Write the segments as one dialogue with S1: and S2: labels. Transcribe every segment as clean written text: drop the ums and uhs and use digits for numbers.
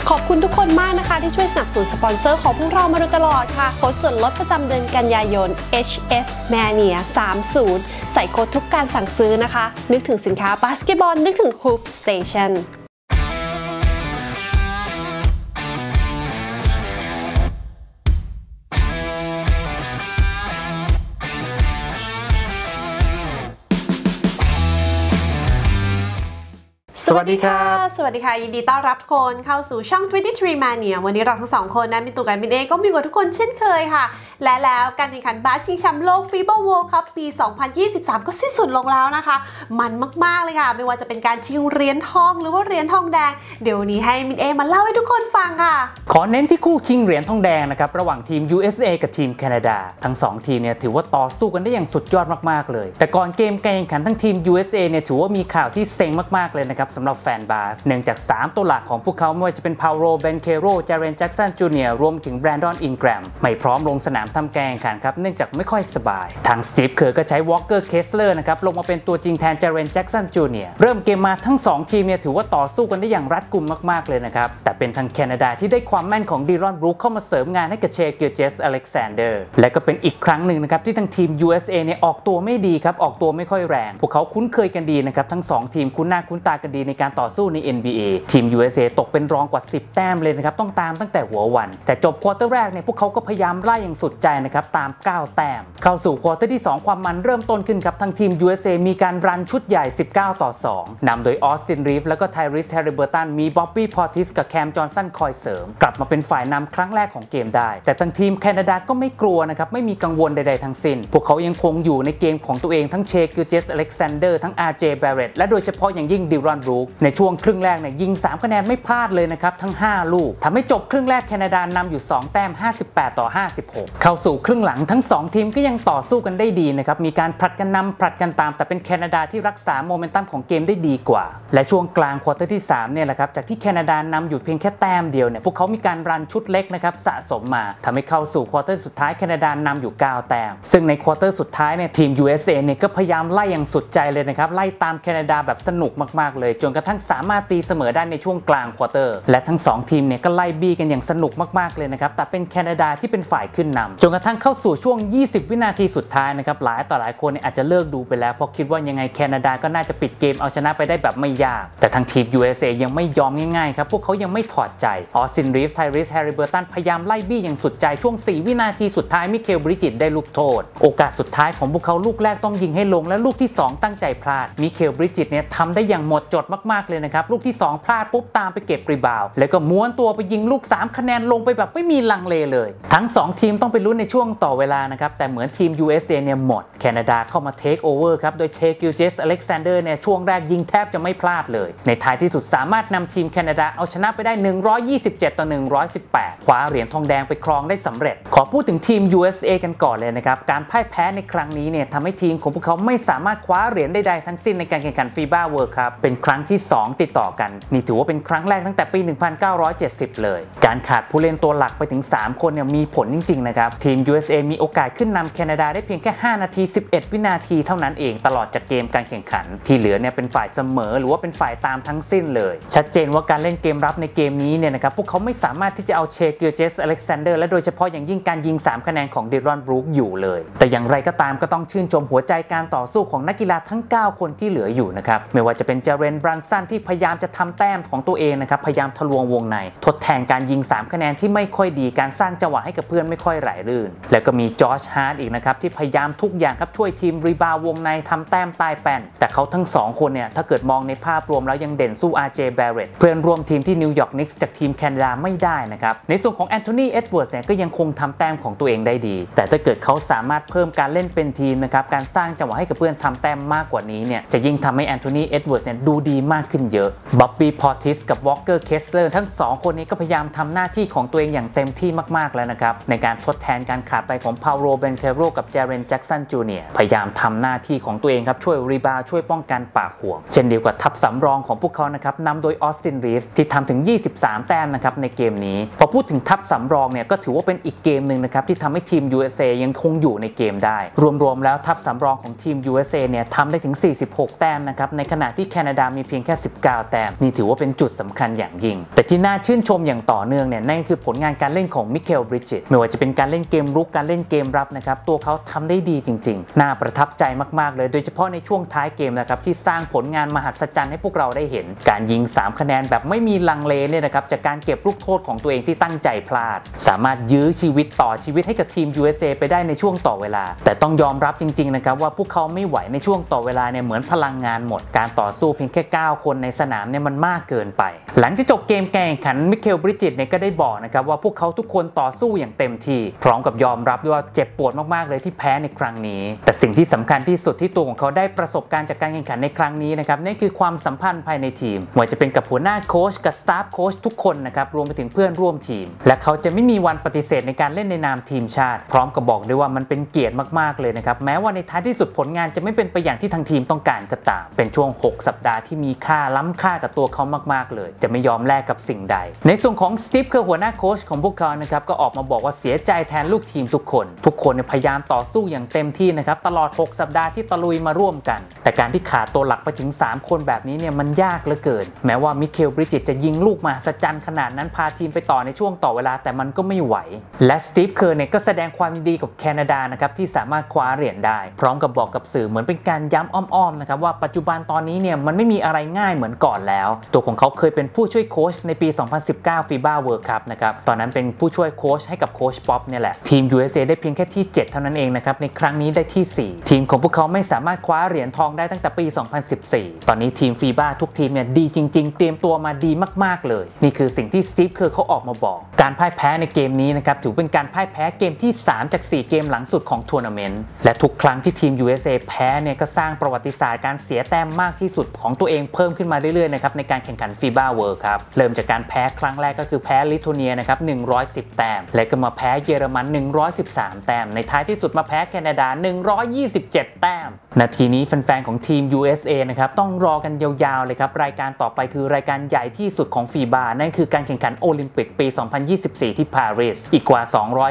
S1: ขอบคุณทุกคนมากนะคะที่ช่วยสนับสนุนสปอนเซอร์ของพวกเรามาโดยตลอดค่ะโค้ดส่วนลดประจำเดือนกันยายน HS Mania 30ใส่โค้ดทุกการสั่งซื้อนะคะนึกถึงสินค้าบาสเกตบอลนึกถึง Hoop Stationสวัสดีค่ะยินดีต้อนรับทุกคนเข้าสู่ช่อง 23 Mania วันนี้เราทั้งสองคนนะมีตัวกันมินเองก็มีกับทุกคนเช่นเคยค่ะและแล้วการแข่งขันบาสชิงแชมป์โลก FIBA World Cup ปี 2023 ก็สิ้นสุดลงแล้วนะคะมันมากๆเลยค่ะไม่ว่าจะเป็นการชิงเหรียญทองหรือว่าเหรียญทองแดงเดี๋ยววันนี้ให้มินเอมาเล่าให้ทุกคนฟังค่ะ
S2: ขอเน้นที่คู่ชิงเหรียญทองแดงนะครับระหว่างทีม USA กับทีมแคนาดาทั้ง2ทีมเนี่ยถือว่าต่อสู้กันได้อย่างสุดยอดมากๆเลยแต่ก่อนเกมการแข่งขันทั้งทีม USA เนี่ยถือว่ามีข่าวที่เซ็งมากๆเลยนะครับสำหรับแฟนบาสเนื่องจาก3ตัวหลักของพวกเขาไม่ว่าจะเป็นพาโล เบนเคโร จาเรน แจ็คสัน จูเนียร์รวมถึงแบรนดอน อินแกรมไม่พร้อมลงสนามทำการแข่งขันครับเนื่องจากไม่ค่อยสบายทางสตีฟ เคอร์ก็ใช้วอลเกอร์ เคสเลอร์นะครับลงมาเป็นตัวจริงแทนจาเรน แจ็คสัน จูเนียร์เริ่มเกมมาทั้ง2ทีมเนี่ยถือว่าต่อสู้กันได้อย่างรัดกุมมากๆเลยนะครับแต่เป็นทางแคนาดาที่ได้ความแม่นของดีรอน บรูคเข้ามาเสริมงานให้กับเช กิลเจส อเล็กซานเดอร์และก็เป็นอีกครั้งหนึ่งนะครับที่ทางทีม USA เนี่ยออกตัวไม่ดีครับออกตัวไม่ค่อยแรงพวกเขาคุ้นเคยกันดีนะครับทั้ง2ทีมคุ้นหน้าคุ้นตากันดีในการต่อสู้ใน NBA ทีม USA ตกเป็นรองกว่า10แต้มเลยนะครับต้องตามตั้งแต่หัววันแต่จบควอเตอร์แรกเนี่ยพวกเขาก็พยายามไล่อย่างสุดใจนะครับตาม9แต้มเข้าสู่ควอเตอร์ที่2ความมันเริ่มต้นขึ้นครับทางทีม USA มีการรันชุดใหญ่19-2นำโดยออสติน รีฟและก็ไทริส แฮริเบอร์ตันมีบ๊อบบี้ พอร์ติสกับแคม จอห์นสันคอยเสริมกลับมาเป็นฝ่ายนำครั้งแรกของเกมได้แต่ทางทีมแคนาดาก็ไม่กลัวนะครับไม่มีกังวลใดๆทั้งสิ้นพวกเขายังคงอยู่ในเกมของตัวเองทั้งเช กิลเจส อเล็กซานเดอร์ทั้ง RJ แบเรตและโดยเฉพาะอย่างยิ่งดิรอน บรูคในช่วงครึ่งแรกเนี่ยยิง3คะแนนไม่พลาดเลยนะครับทั้ง5ลูกทำให้จบครึ่งแรกแคนาดานำอยู่2แต้ม58-56เข้าสู่ครึ่งหลังทั้ง2ทีมก็ยังต่อสู้กันได้ดีนะครับมีการผลัดกันนำผลัดกันตามแต่เป็นแคนาดาที่รักษาโมเมนตัมของเกมได้ดีกว่าและช่วงกลางควอเตอร์ที่3เนี่ยแหละครับจากที่แคนาดานำอยู่เพียงแค่แต้มเดียวเนี่ยพวกเขามีการรันชุดเล็กนะครับสะสมมาทำให้เข้าสู่ควอเตอร์สุดท้ายแคนาดานำอยู่9แต้มซึ่งในควอเตอร์สุดท้ายเนี่ยทีม USA เนี่ยก็พยายามไล่อย่างสุดใจเลยนะครับไล่ตามแคนาดาแบบสนุกมากๆเลยจนกระทั่งสามารถตีเสมอได้ในช่วงกลางควอเตอร์และทั้ง2ทีมเนี่ยก็ไล่บี้กันอย่างสนุกมากๆเลยนะครับแต่เป็นแคนาดาที่เป็นฝ่ายขึ้นนำจนกระทั่งเข้าสู่ช่วง20วินาทีสุดท้ายนะครับหลายต่อหลายคนเนี่ยอาจจะเลิกดูไปแล้วเพราะคิดว่ายังไงแคนาดาก็น่าจะปิดเกมเอาชนะไปได้แบบไม่ยากแต่ทางทีม USA ยังไม่ยอมง่ายๆครับพวกเขายังไม่ถอดใจออสติน รีฟ ไทริส แฮริเบอร์ตันพยายามไล่บี้อย่างสุดใจช่วง4วินาทีสุดท้ายมิเคล บริจิตได้ลูกโทษโอกาสสุดท้ายของพวกเขาลูกแรกต้องยิงให้ลงและลูกที่2ตั้งใจพลาดมิเคล บริจิตเนี่ยทำได้อย่างหมดจดมากๆเลยนะครับลูกที่2พลาดปุ๊บตามไปเก็บรีบาวด์แล้วก็ม้วนตัวไปยิงลูก3คะแนนลงไปแบบไม่มีลังเลเลยทั้ง2ทีมต้องไปลุ้นในช่วงต่อเวลานะครับแต่เหมือนทีม USA เนี่ยหมดแคนาดาเข้ามาเทคโอเวอร์ครับโดยเช กิลเจส อเล็กซานเดอร์เนี่ยช่วงแรกยิงแทบจะไม่พลาดเลยในท้ายที่สุดสามารถนำทีมแคนาดาเอาชนะไปได้127-118คว้าเหรียญทองแดงไปครองได้สำเร็จขอพูดถึงทีม USA กันก่อนเลยนะครับการพ่ายแพ้ในครั้งนี้เนี่ยทำให้ทีมของพวกเขาไม่สามารถคว้าเหรียญใดๆทั้งสิ้นในการแข่งขัน FIBA World Cup เป็นครั้งที่2ติดต่อกันนี่ถือว่าเป็นครั้งแรกตั้งแต่ปี 1970 เลยการขาดผู้เล่นตัวหลักไปถึง3คนเนี่ยมีผลจริงๆนะครับทีม USA มีโอกาสขึ้นนำแคนาดาได้เพียงแค่5นาที11วินาทีเท่านั้นเองตลอดจากเกมการแข่งขันที่เหลือเนี่ยเป็นฝ่ายเสมอหรือว่าเป็นฝ่ายตามทั้งสิ้นเลยชัดเจนว่าการเล่นเกมรับในเกมนี้เนี่ยนะครับพวกเขาไม่สามารถที่จะเอาเช กิลเจส อเล็กซานเดอร์และโดยเฉพาะอย่างยิ่งการยิง3คะแนนของดิรอน บรูคอยู่เลยแต่อย่างไรก็ตามก็ต้องชื่นชมหัวใจการต่อสู้ของนักกีฬาทั้ง9คนที่เหลืออยู่นะครับไม่ว่าจะเป็นจาเรน บรันสันที่พยายามจะทำแต้มของตัวเองนะครับพยายามทะลวงวงในทดแทนการยิง3คะแนนที่ไม่ค่อยดีการสร้างจังหวะให้กับเพื่อนไม่ค่อยไหลลื่นแล้วก็มีจอร์จ ฮาร์ดอีกนะครับที่พยายามทุกอย่างครับช่วยทีมรีบาววงในทำแต้มใต้แป้นแต่เขาทั้ง2คนเนี่ยถ้าเกิดมองในภาพรวมแล้วยังเด่นสู้ RJ แบเรตเพื่อนร่วมทีมที่นิวยอร์กนิกส์จากทีมแคนาดาไม่ได้นะครับในส่วนของแอนโทนี เอ็ดเวิร์ดส์เนี่ยก็ยังคงทำแต้มของตัวเองได้ดีแต่ถ้าเกิดเขาสามารถเพิ่มการเล่นเป็นทีมนะครับการสร้างจังหวะให้กับเพื่อนทำแต้มมากกว่านี้เนี่ยจะยิ่งทำให้แอนโทนี เอ็ดเวิร์ดส์เนี่ยดูดีมากขึ้นเยอะบ๊อบบี้ พอร์ติสกับวอลเกอร์ เคสเลอร์ทั้ง2คนนี้ก็พยายามทำหน้าที่ของตัวเองอย่างเต็มที่มากๆแล้วนะครับในการทดแทนการขาดไปของพาโล เบนเคโรกับจาเรน แจ็คสัน จูเนียร์พยายามทำหน้าที่ของตัวเองครับช่วยรีบาวช่วยป้องกันปากห่วงเช่นเดียวกับทัพสำรองของพวกเขานะครับนำโดยออสติน รีฟที่ทำถึง23แต้มนะครับในเกมนี้พอพูดถึงทัพสำรองเนี่ยก็ถือว่าเป็นอีกเกมหนึ่งนะครับที่ทำให้ทีม USA ยังคงอยู่ในเกมได้รวมๆแล้วทัพสำรองของทีม USA เนี่ยทำได้ถึง46แต้มนะครับในขณะที่แคนาดามีเพียงแค่19แต้มนี่ถือว่าเป็นจุดสำคัญอย่างยิ่งแต่ที่น่าชื่นชมอย่างต่อเนื่องเนี่ยนั่นคือผลงานการเล่นของมิเคล บริดจิตไม่ว่าจะเป็นการเล่นเกมรุกการเล่นเกมรับนะครับตัวเขาทำได้ดีจริงๆน่าประทับใจมากๆเลยโดยเฉพาะในช่วงท้ายเกมนะครับที่สร้างผลงานมหัศจรรย์ให้พวกเราได้เห็นการยิง3คะแนนแบบไม่มีลังเลเนี่ยนะครับจากการเก็บลูกโทษของตัวเองที่ตั้งใจพลาดสามารถยื้อชีวิตต่อชีวิตให้กับทีม USA ไปได้ในช่วงต่อเวลาแต่ต้องยอมรับจริงๆนะครับว่าพวกเขาไม่ไหวในช่วงต่อเวลาเนี่ยเหมือนพลังงานหมดการต่อสู้เพียงแค่9คนในสนามเนี่ยมันมากเกินไปหลังจากจบเกมการแข่งขันมิเคล บริดจิตเนี่ยก็ได้บอกนะครับว่าพวกเขาทุกคนต่อสู้อย่างเต็มที่พร้อมกับยอมรับด้วยว่าเจ็บปวดมากๆเลยที่แพ้ในครั้งนี้แต่สิ่งที่สำคัญที่สุดที่ตัวของเขาได้ประสบการณ์จากการแข่งขันในครั้งนี้นะครับนั่นคือความสัมพันธ์ภายในทีมไม่ว่าจะเป็นกับหัวหน้าโค้ชกับสตาฟโค้ชทุกคนนะครับรวมไปถึงเพื่อนร่วมทีมและเขาจะไม่มีวันปฏิเสธในการเล่นในนามทีมชาติพร้อมกับบอกด้วยว่ามันเป็นเกียรติมากๆเลยนะครับแม้ว่าในท้ายที่สุดผลงานจะไม่เป็นไปอย่างที่ทางทีมต้องการก็ตามเป็นช่วง6สัปดาห์ที่มีค่าล้ำค่ากับตัวเขามากๆเลยจะไม่ยอมแลกกับสิ่งใดในส่วนของสตีฟคือหัวหน้าโค้ชของพวกเขานะครับก็ออกมาบอกว่าเสียใจแทนลูกทีมทุกคนพยายามต่อสู้อย่างเต็มที่นะครับตลอด6สัปดาห์ที่ตะลุยมาร่วมกันแต่การที่ขาดตัวหลักไปถึง3คนแบบนี้เนี่ยมันยากเหลือเกินแม้ว่ามิเคล บริดจิตจะยิงลูกมหัศจรรย์ขนาดนั้นพาทีมไปต่อในช่วงต่อเวลาแต่มันก็ไม่ไหวและสตีฟเคอร์เนี่ยก็แสดงความยินดีกับแคนาดานะครับที่สามารถคว้าเหรียญได้พร้อมกับบอกกับสื่อเหมือนเป็นการย้ำอ้อมๆนะครับว่าปัจจุบันตอนนี้เนี่ยมันไม่มีอะไรง่ายเหมือนก่อนแล้วตัวของเขาเคยเป็นผู้ช่วยโค้ชในปี 2019 FIBA World Cup นะครับตอนนั้นเป็นผู้ช่วยโค้ชให้กับโค้ชป๊อปเนี่ยแหละทีม USA ได้เพียงแค่ที่7เท่านั้นเองนะครับในครั้งนี้ได้ที่4ทีมของพวกเขาไม่สามารถคว้าเหรียญทองได้ตั้งแต่ปี 2014 ตอนนี้ทีม FIBA ทุกทีมเนี่ยดีจริงๆเตรียมตัวมาดีมากๆเลยนี่คือสิ่งที่สตีฟเคอร์เขาออกมาบอกการพ่ายแพ้ในเกมนี้นะครับถือเป็นการพ่ายแพ้เกมที่3จาก4เกมหลังสุดของทัวร์นาเมนต์และทุกครั้งที่ทีม USA แพ้เนี่ยก็สร้างประวัติศาสตร์การเสียแต้มมากที่สุดของตัวเองเพิ่มขึ้นมาเรื่อยๆนะครับในการแข่งขัน FIBA World Cup เริ่มจากการแพ้ครั้งแรกก็คือแพ้ลิทัวเนียนะครับ110แต้มและก็มาแพ้เยอรมัน113แต้มในท้ายที่สุดมาแพ้แคนาดา127แต้มนาทีนี้แฟนๆของทีม USA นะครับต้องรอกันยาวๆเลยครับรายการต่อไปคือรายการใหญ่ที่สุดของ FIBA นั่นคือการแข่งขันโอลิมปิกปี 2024 ที่ปารีสอีกกว่า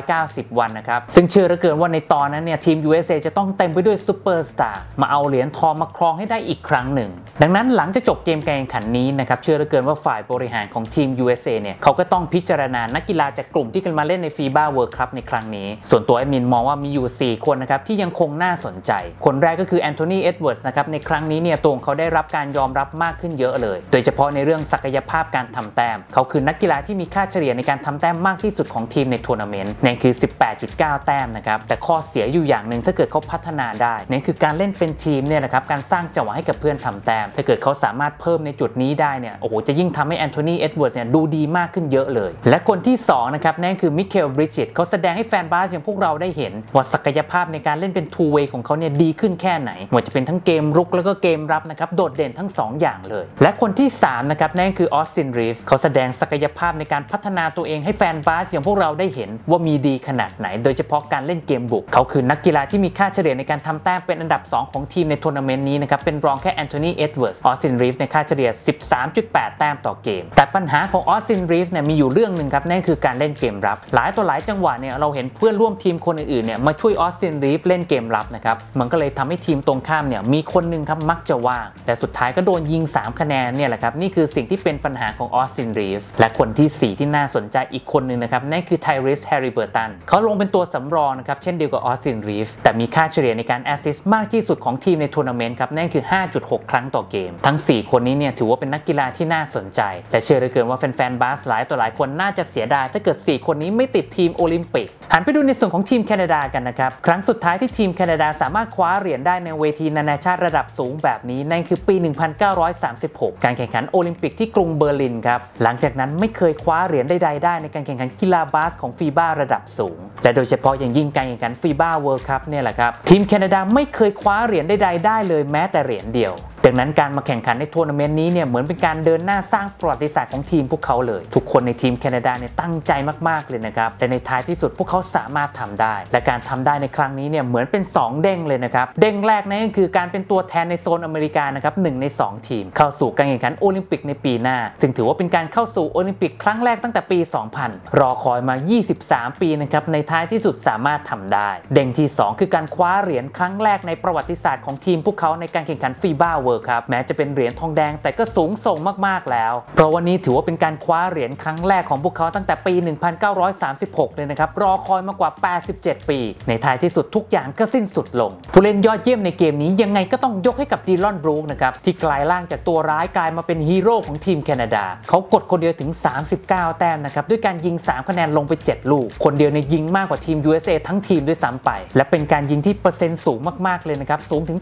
S2: 290วันนะครับซึ่งเชื่อเหลือเกินว่าในตอนนั้นเนี่ยทีม USA จะต้องเต็มไปด้วยซูเปอร์สตาร์มาเอาเหรียญทองมาครองให้ได้อีกครั้งหนึ่งดังนั้นหลังจากจบเกมการแข่งขันนี้นะครับเชื่อเหลือเกินว่าฝ่ายบริหารของทีม USA เนี่ยเขาก็ต้องพิจารณานักกีฬาจากกลุ่มที่กันมาเล่นใน FIBA World Cup ในครั้งนี้ส่วนตัวแอดมินมองว่ามีอยู่4คนนะครับที่ยังคงน่าสนใจคนแรกก็คือแอนโทนี เอ็ดเวิร์ดนะครับในครั้งนี้เนี่ยตัวเขาได้รับการยอมรับมากขึ้นเยอะเลยโดยเฉพาะในเรื่องศักยภาพการทำแต้มเขาคือนักกีฬาที่มีค่าเฉลี่ยในการทำแต้มมากที่สุดของทีมในทัวร์นาเมนต์นั่นคือ 18.9 แต้มนะครับแต่ข้อเสียอยู่อย่างหนึ่งถ้าเกิดเขาพัฒนาได้นั่นคือการเล่นเป็นทีมเนี่ยนะครับการสร้างจังหวะให้กับเพื่อนทำแต้มถ้าเกิดเขาสามารถเพิ่มในจุดนี้ได้เนี่ยโอ้โหจะยิ่งทำให้แอนโทนี เอ็ดเวิร์ดเนี่ยดูดีมากขึ้นเยอะเลยและคนที่2นะครับนั่นคือมิเคล บริดจิตเขาแสดงให้แฟนบาสอย่างพวกเราได้เห็นว่าศักยภาพในการเล่นเป็น two way ของเขาเนี่ยดีขึ้นแค่ไหนว่าจะเป็นทั้งเกมรุกแล้วก็เกมรับนะครับโดดเด่นทั้ง2อย่างเลยและคนที่3นะครับนั่นคือออสติน รีฟส์เขาแสดงศักยภาพในการพัฒนาตัวเองให้แฟนบาสอย่างพวกเราได้เห็นว่ามีดีขนาดไหนโดยเฉพาะการเล่นเกมบุกเขาคือนักกีฬาที่มีค่าเฉลี่ยในการทำแต้มเป็นอันดับ2ของทีมในทัวร์นาเมนต์นี้นะครับเป็นรองแค่แอนโทนี เอ็ดเวิร์ดออสติน รีฟส์ในค่าเฉลี่ย 13.8 แต้มต่อเกมแต่ปัญหาของออสติน รีฟส์เนี่ยมีอยู่เรื่องนึงครับนั่นคือการเล่นเกมรับหลายต่อหลายจังหวะเนี่ยเราเห็นเพื่อนร่วมทีมคนอื่นๆเนี่ยมาช่วยออสติน รีฟส์เล่นเกมรับนะครับมันก็เลยทำให้ทีมตรงข้ามเนี่ยมีคนนึงครับมักจะว่างแต่สุดท้ายก็โดนยิง3คะแนนเนี่ยแหละครับนี่คือสิ่งที่เป็นปัญหาของออสติน รีฟส์และคนที่4ที่น่าสนใจอีกคนนึงนะครับนั่นคือไทริส แฮริเบิร์ตันเขาลงเป็นตัวสำรองนะครับเช่นเดียวกับออสติน รีฟส์แต่มีค่าเฉลี่ยในการแอสซิสต์มากที่สุดของทีมในทัวร์นาเมนต์ครับนั่นคือ 5.6 ครั้งต่อเกมทั้ง4คนนี้เนี่ยถือว่าเป็นนักกีฬาที่น่าสนใจและเชื่อเหลือเกินว่าแฟนๆบาสหลายต่อหลายคนน่าจะเสียดายถ้าเกิด4คนนี้ไม่ติดทีมโอลิมปิกหันไปดูในส่วนของทีมแคนาดากันนะครับครั้งสุดท้ายที่ทีมแคนาดาสามารถคว้าเหรียญได้ในเวทีนานาชาติระดับสูงแบบนี้นั่นคือปี 1936 การแข่งขันโอลิมปิกที่กรุงเบอร์ลินครับหลังจากนั้นไม่เคยคว้าเหรียญใดๆได้ในการแข่งขันกีฬาบาสของฟีบ้าระดับสูงและโดยเฉพาะอย่างยิ่งการแข่งขันฟีบ้าเวิลด์คัพเนี่ยแหละครับทีมแคนาดาไม่เคยคว้าเหรียญใดๆได้เลยแม้แต่เหรียญเดียวดังนั้นการมาแข่งขันในทัวร์นาเมนต์นี้เนี่ยเหมือนเป็นการเดินหน้าสร้างประวัติศาสตร์ของทีมพวกเขาเลยทุกคนในทีมแคนาดาเนี่ยตั้งใจมากๆเลยนะครับแต่ในท้ายที่สุดพวกเขาสามารถทำได้และการทำได้ในครั้งนี้เนี่ยเหมือนเป็น2เด้งเลยนะครับเด้งแรกนั่นก็คือการเป็นตัวแทนในโซนอเมริกานะครับ1ใน2ทีมเข้าสู่การแข่งขันโอลิมปิกในปีหน้าซึ่งถือว่าเป็นการเข้าสู่โอลิมปิกครั้งแรกตั้งแต่ปี 2000 รอคอยมา23ปีนะครับในท้ายที่สุดสามารถทำได้เด้งที่2คือการคว้าเหรียญครั้งแรกในประวัติศาสตร์ของทีมพวกเขาในการแข่งขันฟีบ้าเวิลด์คัพแม้จะเป็นเหรียญทองแดงแต่ก็สูงส่งมากๆแล้วเพราะวันนี้ถือว่าเป็นการคว้าเหรียญครั้งแรกของพวกเขาตั้งแต่ปี 1936 เลยนะครับรอคอยมากว่า 87 ปีในท้ายที่สุดทุกอย่างก็สิ้นสุดลงผู้เล่นยอดเยี่ยมในเกมนี้ยังไงก็ต้องยกให้กับดีลอนบรูคนะครับที่กลายร่างจากตัวร้ายกลายมาเป็นฮีโร่ของทีมแคนาดาเขากดคนเดียวถึง39 แต้มนะครับด้วยการยิง3คะแนนลงไป7ลูกคนเดียวในยิงมากกว่าทีม USA ทั้งทีมด้วยซ้ำไปและเป็นการยิงที่เปอร์เซ็นต์สูงมากๆเลยนะครับสูงถึง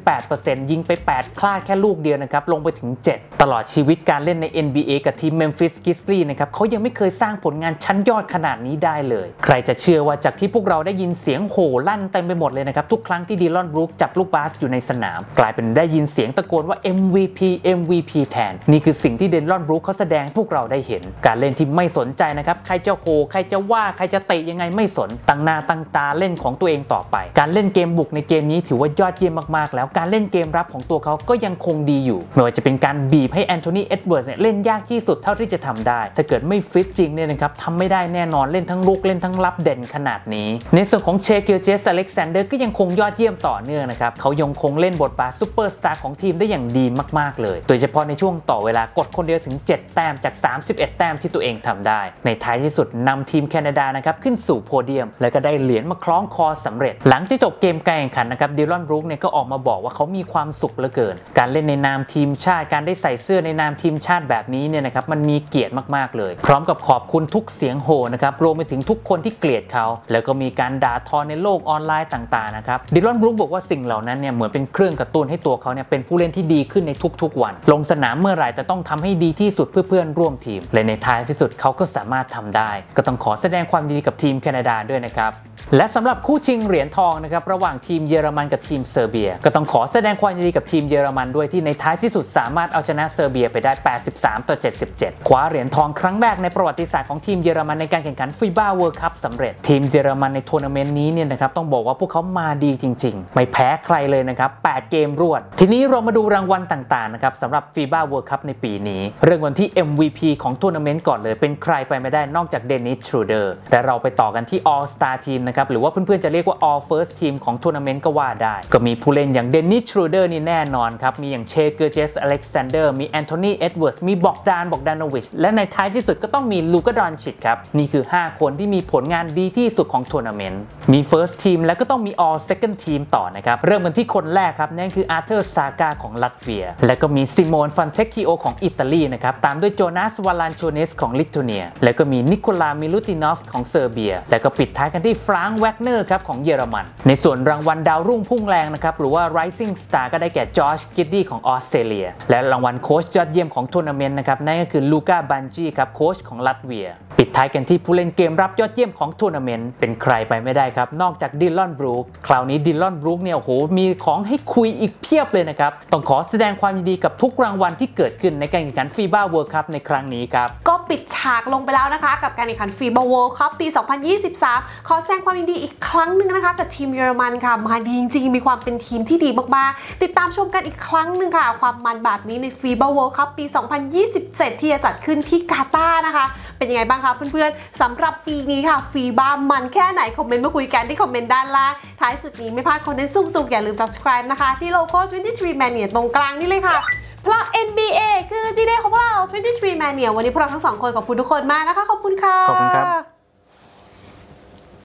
S2: 88% ยิงไป8พลาดแค่ลูกเดียวนะครับลงไปถึง7ตลอดชีวิตการเล่นใน NBA กับทีม Memphis Grizzlies นะครับเขายังไม่เคยสร้างผลงานชั้นยอดขนาดนี้ได้เลยใครจะเชื่อว่าจากที่พวกเราได้ยินเสียงโห่ลั่นเต็มไปหมดเลยนะครับทุกครั้งที่ดีลอนบรูคจับลูกบาสอยู่ในสนามกลายเป็นได้ยินเสียงตะโกนว่า MVP MVP แทนนี่คือสิ่งที่ดีลอนบรูคเขาแสดงพวกเราได้เห็นการเล่นที่ไม่สนใจนะครับใครจะโห่ใครจะว่าใครจะเตะยังไงไม่สนตั้งหน้าตั้งตาเล่นของตัวเองต่อไปการเล่นเกมบุกในเกมนี้ถือว่ายอดเยี่ยมมากๆแล้วการเล่นเกมรับของตัวเขาก็ยังคงดีอยู่ไม่ว่าจะเป็นการบีบให้แอนโทนีเอ็ดเวิร์ดเล่นยากที่สุดเท่าที่จะทำได้ถ้าเกิดไม่ฟิตจริงเนี่ยนะครับทำไม่ได้แน่นอนเล่นทั้งลุกเล่นทั้งรับเด่นขนาดนี้ในส่วนของเชกิลเจสอเล็กซานเดอร์ก็ยังคงยอดเยี่ยมต่อเนื่องนะครับเขายังคงเล่นบทบาทซูเปอร์สตาร์ของทีมได้อย่างดีมากๆเลยโดยเฉพาะในช่วงต่อเวลากดคนเดียวถึง7แต้มจาก31แต้มที่ตัวเองทำได้ในท้ายที่สุดนำทีมแคนาดานะครับขึ้นสู่โพเดียมและก็ได้เหรียญมาคล้องคอสำเร็จหลังจากจบเกมการแข่งขันนะครับดีลอนบรูคเนี่ยก็ออกมาบอกว่าเขามีความสุขเหลือเกินการเล่นในนามทีมชาติการได้ใส่เสื้อในนามทีมชาติแบบนี้เนี่ยนะครับมันมีเกียรติมากๆเลยพร้อมกับขอบคุณทุกเสียงโห่นะครับรวมไปถึงทุกคนที่เกลียดเขาแล้วก็มีการด่าทอในโลกออนไลน์ต่างๆนะครับดีลอนบรูคบอกว่าสิ่งเหล่านั้นเนี่ยเหมือนเป็นเครื่องกระตุ้นให้ตัวเขาเนี่ยเป็นผู้เล่นที่ดีขึ้นในทุกๆวันลงสนามเมื่อไหร่แต่ต้องทำให้ดีที่สุดเพื่อเพื่อนร่วมทีมและในท้ายที่สุดเขาก็สามารถทำได้ก็ต้องขอแสดงความยินดีกับทีมแคนาดาด้วยนะครับและสำหรับคู่ชิงเหรียญทองนะครับระหว่างทีมเยอรมันกับทีมเซอร์เบียก็ต้องขอแสดงความยินดีกับทีมเยอรมันด้วยที่ในท้ายที่สุดสามารถเอาชนะเซอร์เบียไปได้83-77คว้าเหรียญทองครั้งแรกในประวัติศาสตร์ของทีมเยอรมันในการแข่งขันฟีบ้าเวิลด์คัพสำเร็จทีมเยอรมันในทัวร์นาเมนต์นี้เนี่ยนะครับต้องบอกว่าพวกเขามาดีจริงๆไม่แพ้ใครเลยนะครับ8เกมรวดทีนี้เรามาดูรางวัลต่างๆนะครับสำหรับฟีบ้าเวิลด์คัพในปีนี้เรื่องวันที่ MVP ของทัวร์นาเมนต์ก่อนเลยเป็นใครไปไม่ได้นอกจากเดนิส ทรูเดอร์และเราไปต่อกันที่ All Star Team นะครับหรือว่าเพื่อนๆจะเรียกว่า All First Team ของทัวร์นาเมนต์ก็ว่าได้ก็มีผู้เล่นอย่างเดนิส ทรูเดอร์นี่แน่นอนครับมีอย่างเชเกอร์เจสอเล็กซานเดอร์มีแอนโทนีเอ็ดเวิร์ดมีบอกดานโนวิชและในท้ายที่สุดก็ต้องมีลูกา ดอนชิชครับนี่คือ5คนที่มีผลงานดีที่สุดของทัวร์นาเมนต์มี First Team แล้วก็ต้องมี All Second Team ต่อนะครับเริ่มกันที่คนแรกครับนั่นคืออาร์เธอร์ซากาของลัตเวียแล้วก็มีซิโมนฟันเทคคิโอของอิตาลีนะครับตามด้วยโจนาสวาลันโชเนสของลิทัวเนียแล้วก็มีนิโคลามิลูตินอฟของเซอร์เบียแล้วก็ปิดท้ายกันที่ฟรานก์ แวกเนอร์ครับของเยอรมันในส่วนรางวัลดาวรุ่งพุ่งแรงนะครับหรือว่า Rising Star ก็ได้แก่จอร์จ กิดดี้ของออสเตรเลียและรางวัลโค้ชยอดเยี่ยมของทัวร์นาเมนต์นะครับนั่นก็คือลูก้า บันจีครับโค้ชของลัตเวียปิดท้ายกันที่ผู้เล่นเกมรับยอดเยี่ยมของทัวร์นาเมนต์เป็นใครไปไม่ได้ครับนอกจากดิลลอนบรูคคราวนี้ดิลลอนบรูคเนี่ยโอ้โหมีของให้คุยอีกเพียบเลยนะครับต้องขอแสดงความยินดีกับทุกรางวัลที่เกิดขึ้นในการแข่งขันฟีบ้าเวิลด์คัพในครั้งนี้ครับ
S1: ก็ปิดฉากลงไปแล้วนะคะกับการแข่งขันฟีบ้าเวิลด์คัพปี 2023 ขอแสดงความยินดีอีกครั้งหนึ่งนะคะกับทีมเยอรมันค่ะมาดีจริงๆมีความเป็นทีมที่ดีมากๆติดตามชมกันอีกครั้งหนึ่งค่ะความมันแบบนี้ในฟีบ้าเวิลด์คัพปี 2027 ที่จะจัดขึ้นที่กาตาร์นะคะเป็นยังไงบ้างคะเพื่อนๆสำหรับปีนี้ค่ะฟีบ้ามันแค่ไหนคอมเมนต์มาคุยกันที่คอมเมนต์ด้านล่างท้ายสุดนี้ไม่พลาดคอนเทนต์สุกๆอย่าลืม subscribe นะคะที่โลโก้ 23 Mania ตรงกลางนี่เลยค่ะเพราะ NBA คือ G-Day ของพวกเรา 23 Mania วันนี้พวกเราทั้งสองคนขอบคุณทุกคนมากนะคะขอบคุณค่ะ
S2: ขอบคุณครับ